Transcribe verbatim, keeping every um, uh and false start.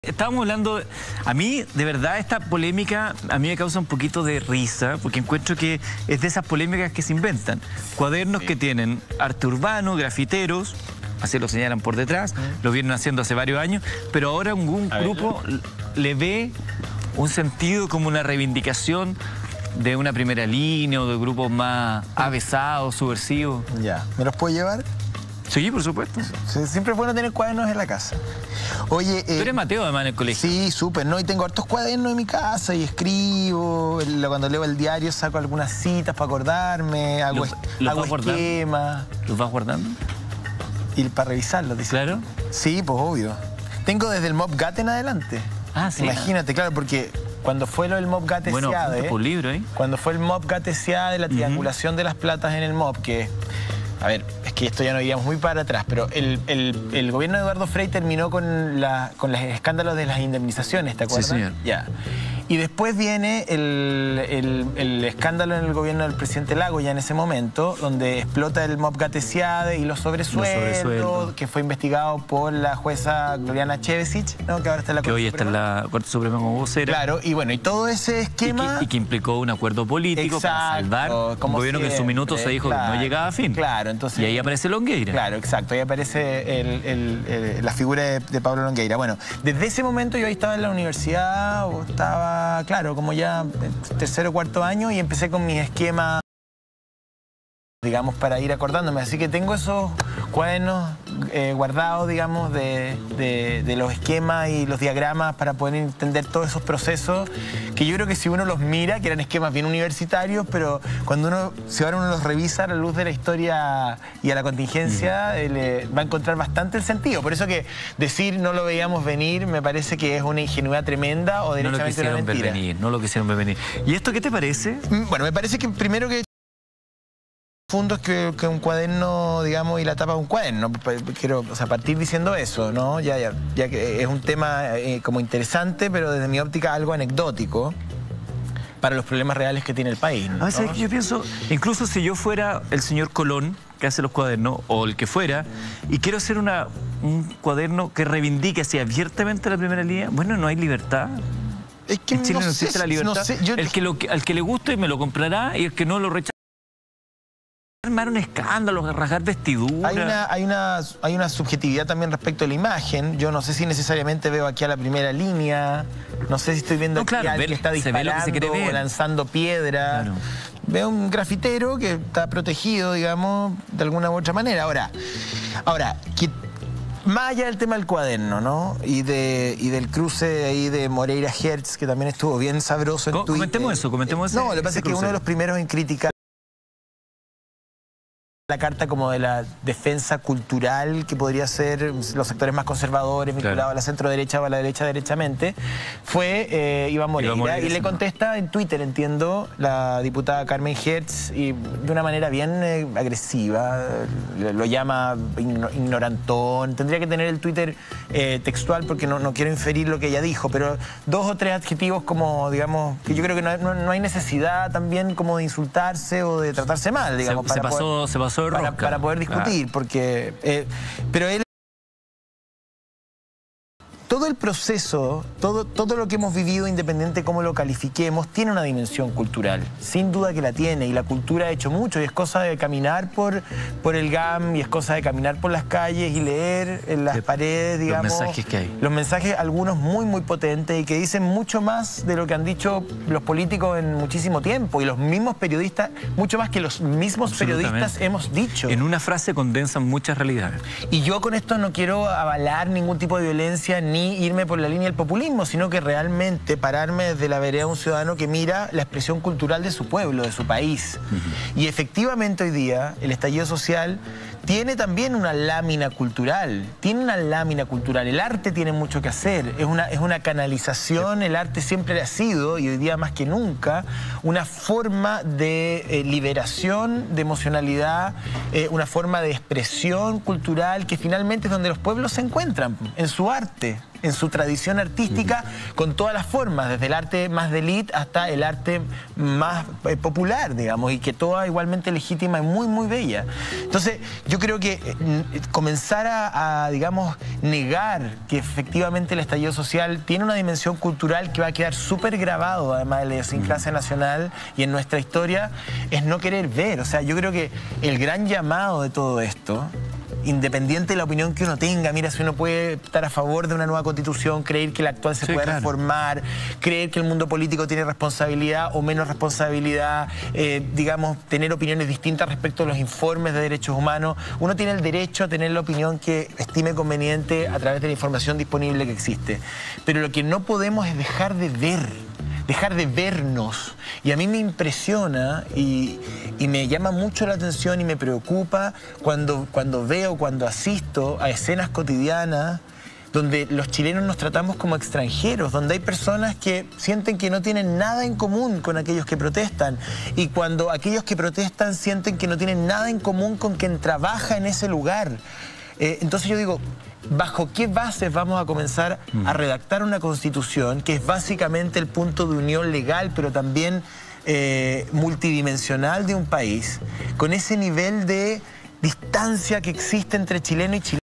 Estábamos hablando, a mí de verdad esta polémica a mí me causa un poquito de risa porque encuentro que es de esas polémicas que se inventan. Cuadernos sí. que tienen arte urbano, grafiteros, así lo señalan por detrás, mm. lo vienen haciendo hace varios años, pero ahora un, un grupo ver. le ve un sentido como una reivindicación de una primera línea o de grupos más avesados, subversivos. Ya, ¿me los puedo llevar? Sí, por supuesto. Sí, siempre es bueno tener cuadernos en la casa. Oye, eh, tú eres Mateo además en el colegio. Sí, súper, ¿no? Y tengo hartos cuadernos en mi casa y escribo. Cuando leo el diario saco algunas citas para acordarme, hago, ¿Los, los hago esquemas. ¿Los vas guardando? Y para revisarlos, dice. ¿Claro? Sí, pues obvio. Tengo desde el Mobgat en adelante. Ah, sí. Imagínate, claro, porque cuando fue lo del Mobgat S A D, bueno, libro, ¿eh? cuando fue el Mobgat S A D, la triangulación uh-huh. de las platas en el M O B, que... A ver, es que esto ya nos iríamos muy para atrás, pero el, el, el gobierno de Eduardo Frei terminó con, la, con los escándalos de las indemnizaciones, ¿te acuerdas? Sí, señor. Ya. Y después viene el, el, el escándalo en el gobierno del presidente Lagos, ya en ese momento, donde explota el Mobgat S A D y los sobresueldos, sobresueldo. que fue investigado por la jueza Gloriana Chevesic, ¿no? que ahora está en la Corte Suprema. Que hoy está en la Corte Suprema como vocera. Claro, y bueno, y todo ese esquema... Y que, y que implicó un acuerdo político Exacto, para salvar un gobierno siempre, que en su minuto se dijo claro, que no llegaba a fin. Claro, entonces... Y ahí aparece Longueira. Claro, exacto, ahí aparece el, el, el, la figura de, de Pablo Longueira. Bueno, desde ese momento yo ahí estaba en la universidad, o estaba, claro, como ya tercero o cuarto año, y empecé con mis esquemas, digamos, para ir acordándome. Así que tengo esos cuadernos eh, guardados, digamos, de, de, de los esquemas y los diagramas para poder entender todos esos procesos, que yo creo que si uno los mira, que eran esquemas bien universitarios, pero cuando uno, si ahora uno los revisa a la luz de la historia y a la contingencia, eh, le va a encontrar bastante el sentido. Por eso que decir no lo veíamos venir me parece que es una ingenuidad tremenda o derechamente una mentira. No lo quisieron ver venir, no lo quisieron ver venir. ¿Y esto qué te parece? Bueno, me parece que primero que fundos que, que un cuaderno, digamos, y la tapa de un cuaderno. Quiero, o sea, partir diciendo eso, ¿no? Ya, ya, ya que es un tema eh, como interesante, pero desde mi óptica algo anecdótico para los problemas reales que tiene el país, ¿no? A veces yo pienso, incluso si yo fuera el señor Colón, que hace los cuadernos, o el que fuera, y quiero hacer una, un cuaderno que reivindique así abiertamente la primera línea, bueno, no hay libertad. Es que en Chile no, no existe sé, la libertad. No sé, yo... el que lo, al que le guste me lo comprará y el que no lo rechaza. Armar un escándalo, rasgar vestiduras. Hay una, hay, una, hay una subjetividad también respecto a la imagen. Yo no sé si necesariamente veo aquí a la primera línea. No sé si estoy viendo no, aquí claro, a alguien que está disparando que se o lanzando piedra. Claro. Veo un grafitero que está protegido, digamos, de alguna u otra manera. Ahora, ahora que, más allá del tema del cuaderno, ¿no? Y, de, y del cruce ahí de Moreira Hertz, que también estuvo bien sabroso en Twitter. Comentemos eso, comentemos eso. No, lo que pasa es que uno de los primeros en criticar la carta como de la defensa cultural que podría ser los sectores más conservadores vinculados claro. a la centro derecha o a la derecha derechamente fue eh, Iván Moreira, Iván Moreira y le contesta en Twitter, entiendo, la diputada Carmen Hertz, y de una manera bien eh, agresiva, lo, lo llama ignorantón. Tendría que tener el Twitter eh, textual porque no, no quiero inferir lo que ella dijo, pero dos o tres adjetivos como, digamos, que yo creo que no, no, no hay necesidad también como de insultarse o de tratarse mal, digamos. Se, para se pasó, poder... se pasó Para, para poder discutir, ah. porque... Eh, pero él... Todo el proceso, todo, todo lo que hemos vivido, independiente de cómo lo califiquemos, tiene una dimensión cultural. Sin duda que la tiene, y la cultura ha hecho mucho, y es cosa de caminar por, por el G A M, y es cosa de caminar por las calles y leer en las de, paredes, digamos... Los mensajes que hay. Los mensajes, algunos muy, muy potentes, y que dicen mucho más de lo que han dicho los políticos en muchísimo tiempo, y los mismos periodistas, mucho más que los mismos periodistas hemos dicho. En una frase condensan muchas realidades. Y yo con esto no quiero avalar ningún tipo de violencia, ni irme por la línea del populismo, sino que realmente pararme desde la vereda de un ciudadano que mira la expresión cultural de su pueblo, de su país. Uh-huh. Y efectivamente hoy día el estallido social tiene también una lámina cultural, tiene una lámina cultural. El arte tiene mucho que hacer, es una, es una canalización, sí. El arte siempre ha sido, y hoy día más que nunca, una forma de eh, liberación, de emocionalidad, eh, una forma de expresión cultural que finalmente es donde los pueblos se encuentran, en su arte. en su tradición artística, uh-huh. con todas las formas, desde el arte más de élite hasta el arte más eh, popular, digamos, y que toda igualmente legítima y muy, muy bella. Entonces, yo creo que eh, comenzar a, a, digamos, negar que efectivamente el estallido social tiene una dimensión cultural que va a quedar súper grabado, además de la idiosincrasia nacional y en nuestra historia, es no querer ver. O sea, yo creo que el gran llamado de todo esto, independiente de la opinión que uno tenga, mira, si uno puede estar a favor de una nueva constitución, creer que la actual se sí, puede claro. reformar, creer que el mundo político tiene responsabilidad o menos responsabilidad, eh, digamos, tener opiniones distintas respecto a los informes de derechos humanos, uno tiene el derecho a tener la opinión que estime conveniente a través de la información disponible que existe. Pero lo que no podemos es dejar de ver, dejar de vernos. Y a mí me impresiona y, y me llama mucho la atención y me preocupa cuando, cuando veo, cuando asisto a escenas cotidianas donde los chilenos nos tratamos como extranjeros, donde hay personas que sienten que no tienen nada en común con aquellos que protestan, y cuando aquellos que protestan sienten que no tienen nada en común con quien trabaja en ese lugar. Eh, entonces yo digo, ¿bajo qué bases vamos a comenzar a redactar una constitución que es básicamente el punto de unión legal, pero también eh, multidimensional de un país, con ese nivel de distancia que existe entre chileno y chileno?